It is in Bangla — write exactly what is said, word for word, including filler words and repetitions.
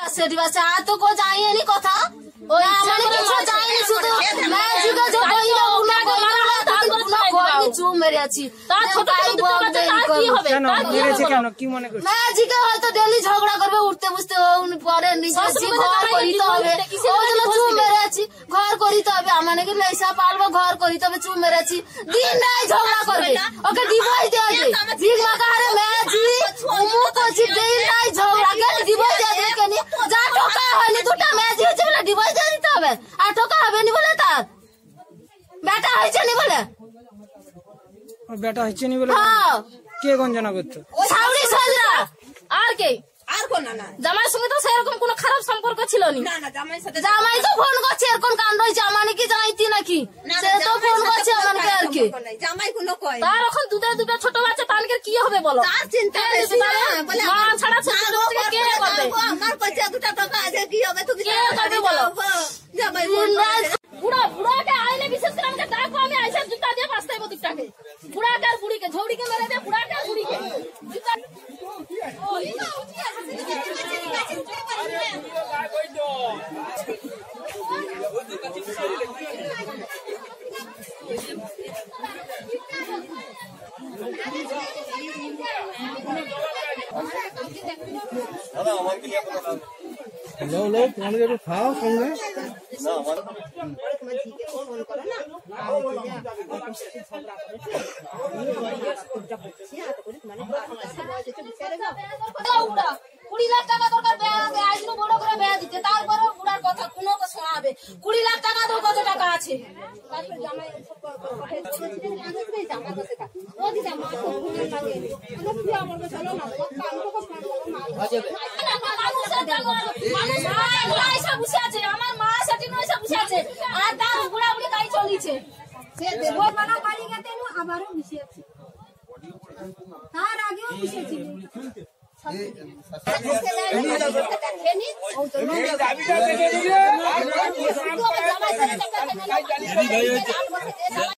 সেটি বাচ্চা আর তো কো যায়নি কথা ওই মানে কিছু যায়নি শুধু ম্যাজিক जो কইলো উনা কইলো তারপর না কই চুপ মেরে আছি তার ছোট ছোট বাচ্চা তার কি হবে কেন মেরেছে কেন কি মনে করছ ম্যাজিক হয়তো ডেলি ঝগড়া করবে উঠতে বসতে পরে নিজে ঘর করিতে হবে ওইগুলো চুপ মেরে আছি ঘর করিতে হবে আমানে কি পয়সা পালবো ঘর করিতে হবে চুপ মেরে আছি দিন নাই ঝগড়া করবে ওকে ডিভোর্স দেয়া দে জিগ মাকারে ম্যাজিক উমু কোচি দিন নাই ঝগড়া কে ডিভোর্স দেয়া দে কেন যা টোকা হয়নি দুটা ম্যাজিক হচ্ছে বলে ডিভোর্স দিয়ে দিতে হবে আর টোকা হবে নি বলে তার বেটা হয়েছে নি বলে বেটা হচ্ছে নি বলে হ্যাঁ কে গঞ্জনা করতো সাউরি সজরা আর কে আর কোন না জামাইয়ের সঙ্গে তো সেরকম কোনো খারাপ সম্পর্ক ছিল না না জামাইয়ের সাথে জামাই তো ফোন করছে এরকম কান রয়েছে আমানে কি জানাইতি নাকি সে তো ফোন করছে আমাকে আর কি জামাই কোনো কয় তার এখন দুধে দুধে ছোট বাচ্চা তানকে কি হবে বলো তার চিন্তা বেশি না বলে মা ছাড়া ছোট বাচ্চা কে করবে আমার পয়সা দুটা টাকা আছে কি হবে তুমি কে করবে বলো জামাই বুড়া বুড়াকে আইলে বিশেষ করে আমাকে ডাকো আমি আইসা জুতা দিয়ে পাঁচটাই বতুকটাকে বুড়াকে আর বুড়িকে ঝৌড়িকে মেরে দে বুড়াকে আর বুড়িকে জুতা लो लो तुम्हारे जो खाओ सुनने কুড়ি লাখ টাকা দরকার আজ বড় করে বেয়া দিতে তারপরে বুড়ার কথা কোনো শোনাবে কুড়ি লাখ টাকা তো কত টাকা আছে আমার মা সেটি নয়সা বসে আছে আর তার বুড়া বুড়ি তাই চলিছে আবারও বসে আছে তার আগেও বসেছিল দাবিটা